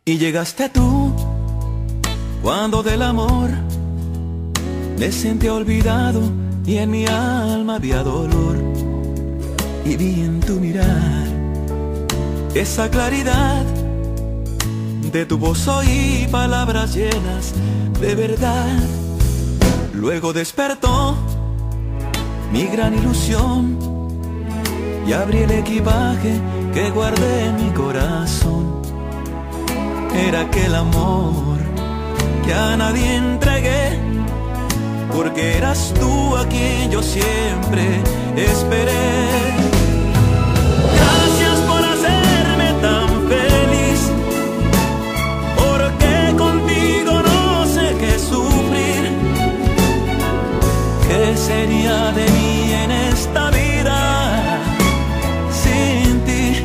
Y llegaste tú, cuando del amor me sentí olvidado y en mi alma había dolor. Y vi en tu mirar esa claridad, de tu voz oí palabras llenas de verdad. Luego despertó mi gran ilusión y abrí el equipaje que guardé en mi corazón. Era aquel amor que a nadie entregué, porque eras tú a quien yo siempre esperé. Gracias por hacerme tan feliz, porque contigo no sé qué sufrir. ¿Qué sería de mí en esta vida sin ti,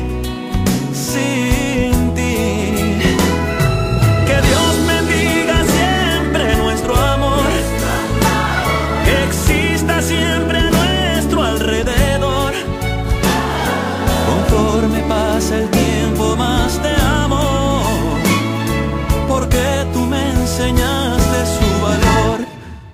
sin ti? Que Dios bendiga siempre nuestro amor, que exista siempre a nuestro alrededor. Conforme pasa el tiempo más te amo, porque tú me enseñaste su valor.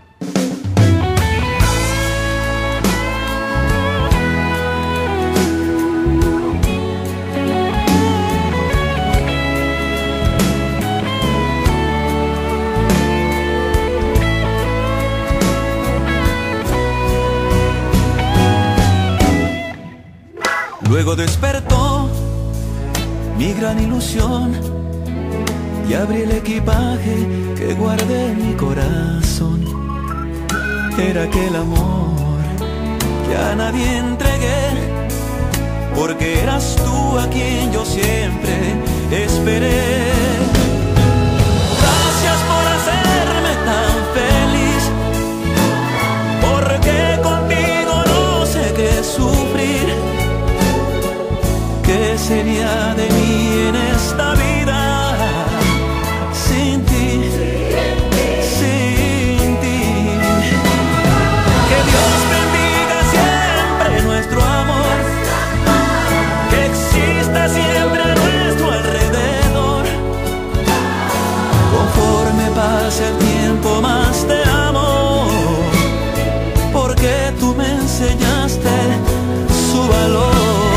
Luego despertó mi gran ilusión y abrí el equipaje que guardé en mi corazón. Era aquel amor que a nadie entregué, porque eras tú a quien yo siempre esperé. Gracias por hacerme tan feliz, porque contigo no sé qué sufrir. ¿Qué sería de mí en esta vida sin ti, sin ti? Que Dios bendiga siempre nuestro amor, que exista siempre a nuestro alrededor. Conforme pase el tiempo más te amo, porque tú me enseñaste su valor.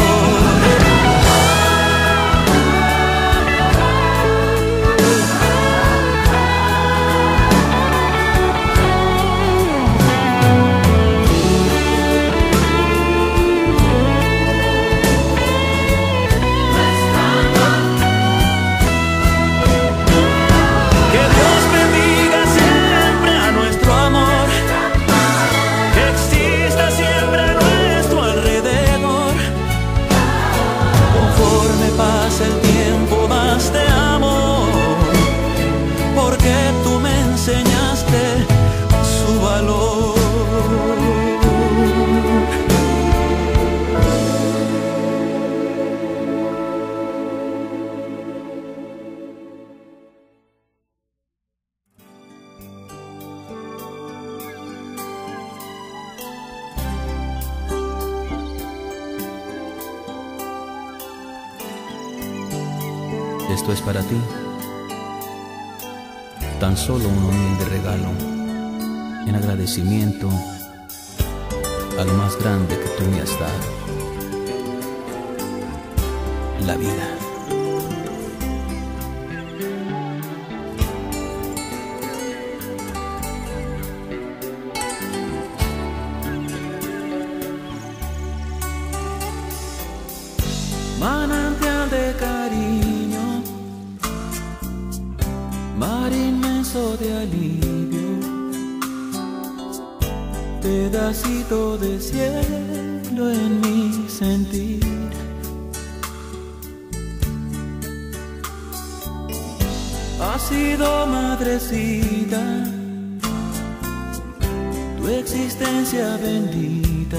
El tiempo más te amo, porque tú me enseñaste su valor. Esto es para ti, tan solo un humilde regalo, en agradecimiento a lo más grande que tú me has dado, la vida. Manantial de cariño, mar inmenso de alivio, pedacito de cielo en mi sentir. Has sido madrecita, tu existencia bendita,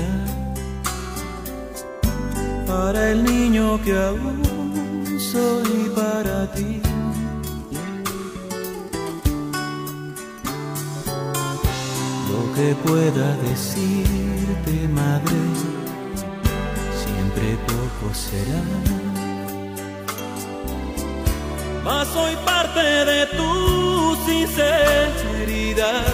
para el niño que aún soy para ti. Lo que pueda decirte, madre, siempre poco será. mas soy parte de tu sinceridad.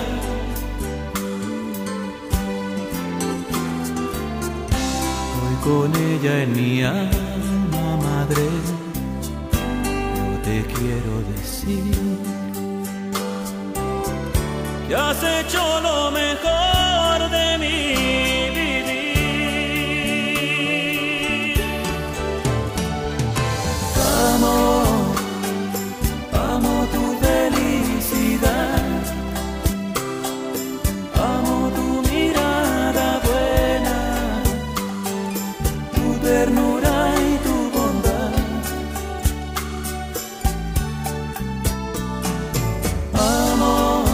Hoy con ella en mi alma, madre, yo te quiero decir que has hecho lo mejor de mi vivir. Amo, amo tu felicidad, amo tu mirada buena, tu ternura y tu bondad. Amo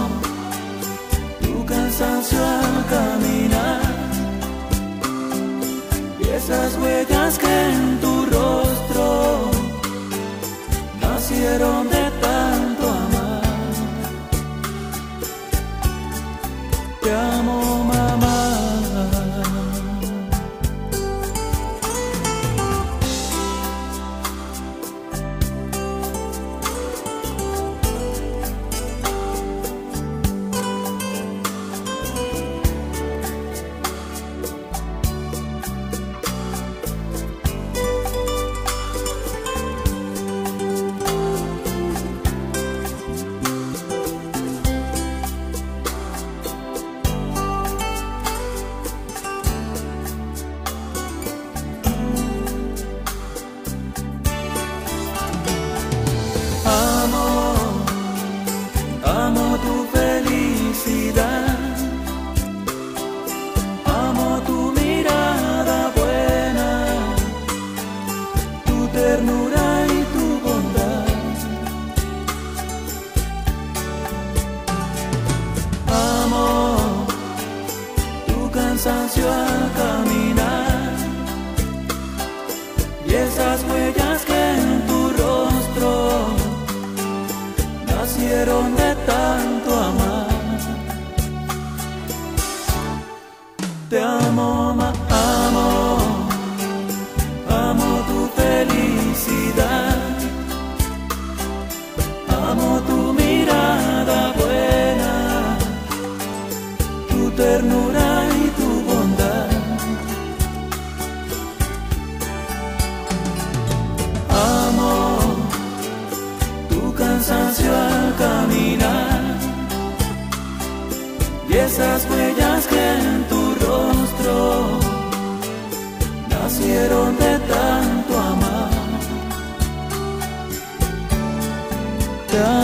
tu cansancio al caminar y esas huellas que en tu rostro nacieron de tanto amar. Te amo, mamá. Amo tu felicidad, amo tu mirada buena, tu ternura y tu bondad. Amo tu cansancio al caminar y esas huellas que en tu rostro nacieron de tanto amar. Te amo, amo, amo tu felicidad, amo tu mirada buena, tu ternura y tu bondad. Amo tu cansancio al caminar y esas huellas que en tu rostro nacieron de tanto amar. Te amo.